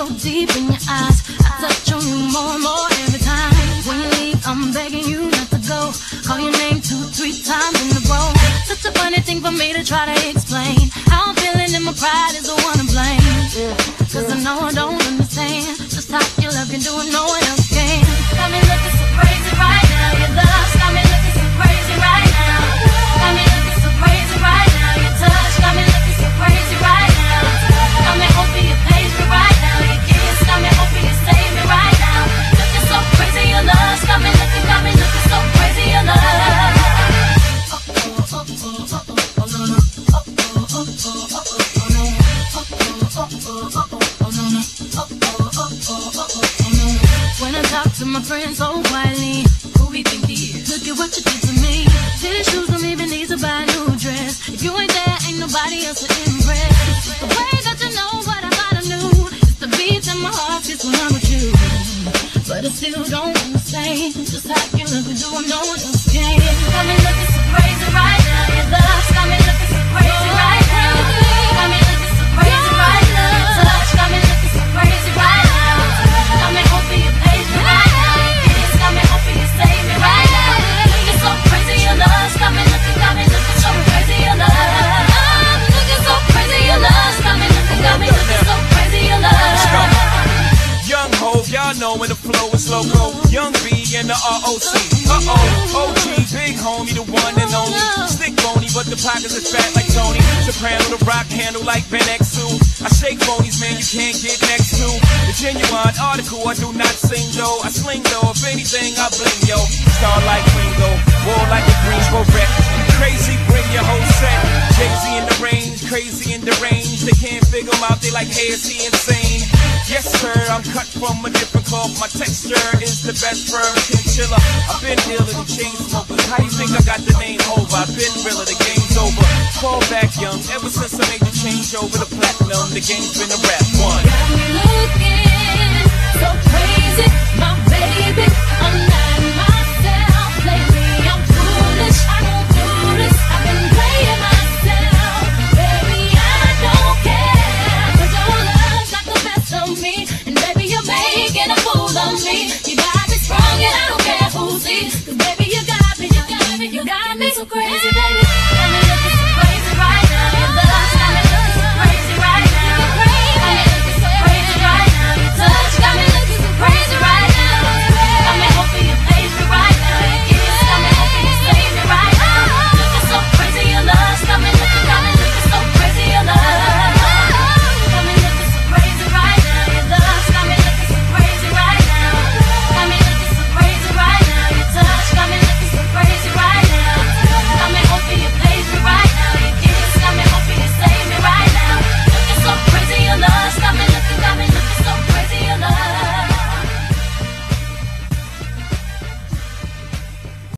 so deep in your eyes. I touch on you more and more every time. When you leave, I'm begging you not to go. Call your name 2-3 times in a row. Such a funny thing for me to try to explain. How I'm feeling and my pride is the one to blame. Cause I know I don't understand just how your love can do it, no one else can. Got me looking so crazy right now. Your love's got me looking so crazy right now. Got me looking so crazy right now. Your touch got me looking so crazy right now. Got me hoping you page me right now. Your kiss got me hoping you save me right now. Looking so crazy, your love's got me looking so crazy, your love. When I talk to my friends so quietly, who we think he is? Look at what you did to me. Tennis shoes don't even need to buy a new dress. If you ain't there, ain't nobody else to impress. It's the way that you know what I thought I knew. It's the beats in my heart just when I'm with you. But I still don't understand just how you look and do what no one else can. Got me looking so crazy right now. Your love's got me looking so crazy right now. Got me looking so crazy right now. Your touch got me looking so crazy right now. Got me hoping you page me right now. Your kiss got me hoping you save me right now. Looking so crazy, your love's got me looking so crazy, your love. Looking so crazy, your love's got me looking so crazy, your love. Young Hov, y'all know when the flow is loco. Young B and the ROC. OG, big homie, the one and only. Stick bony, but the pockets is fat like Tony. Soprano, the rock handle like Ben X2. I shake phonies, man, you can't get next to. The genuine article, I do not sing though. I sling though, if anything, I bling yo. Star like Ringo, war like a Greensboro wreck. Crazy, bring your whole set. Jay-Z in the range, crazy in the range. They can't figure him out, they like, hey, is he insane? Yes, sir, I'm cut from a different cloth. My texture is the best firm chinchilla. I've been dealing with chain smokers. How you think I got the name over? I've been realer, the game's over. Fall back young, ever since I made the change over the platinum, the game's been a rap one. Got me looking